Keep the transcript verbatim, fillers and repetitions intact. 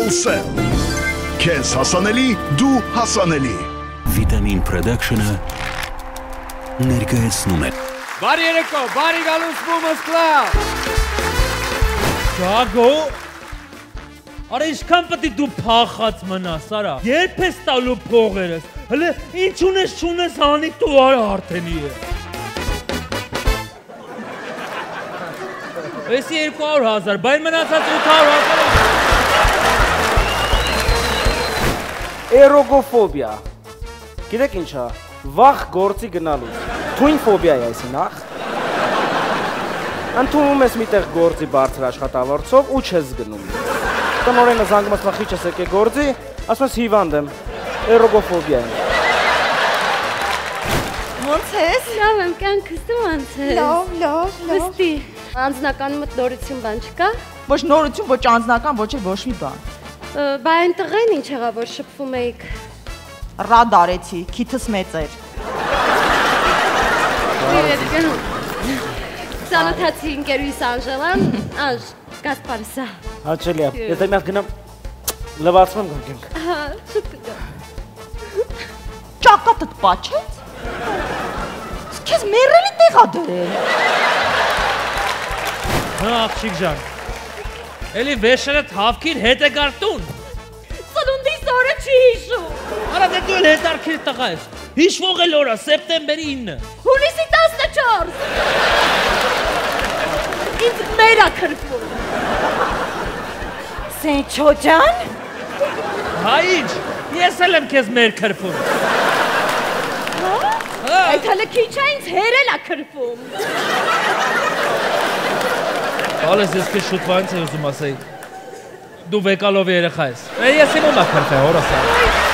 Triple Cell Քեզ հասանելի, դու հասանելի Vitamin Production-ը ներկայացնում է Բարի երեկո, բարի գալուս Women's Club Գագո Արա ինչքան պետք է դու փախած մնաս, արա Երբ ես տալու փողերս Հələ ինչ ունես չունես հանիկ դու արա արդենի է Էսի երկու հարյուր հազար, բայն մնացած ութ հարյուր հազար Էրոգոֆոբիա Գիտեք ինչա, վախ գործի գնալուց Թույն ֆոբիա է այսի նախ Ընդունում ես միտեղ գործի բարձր աշխատավորցով ու չես գնում Տնորենը զանգում ասում խիչ ես եկե գործի, ասում ես հիվանդ եմ, էրոգոֆոբիա եմ Ոնց ես? Լավ եմ, կյանքս դու ոնց ես? Լավ, լավ, լավ Վստի, անձնականումդ նորություն բան չկա? Ոչ նորություն, ոչ անձնական, ոչ էլ ոչ մի բան Բա այն տղեն ինչ եղավ, որ շփվում էիք? Ռադ արեցի, քիթս մեծ էր Ծանոթացի ընկերուհիս Անժելան, Անժ, Գասպարիսա Հաչելի է, եթե միած գնամ լվացում եմ գնք Հա, շուտ կգա Ճակատըտ պաչեց? Քեզ մերելի տեղա դրել Հա, աղջիկ ժան Էլի վեշերդ հավքիր հետ է գարտուն Սնունդիս օրը չի հիշում Արա դե դու էլ հետարքիր տղա ես Հիշվող էլ օրա, սեպտեմբերի ինը Հունիսի տասնչորս Ինձ մերա քրվում Սենչո ջան? Հա ինչ, ես էլ եմ քեզ մեր քրվում Հա? Այդ հələ քիչ է ինձ հերել է քրվում Ալես ես քեզ շուտվա ինձ է ուզում ասեի Դու վեկալով երեխա ես Ես իմում է քրվում, հորս է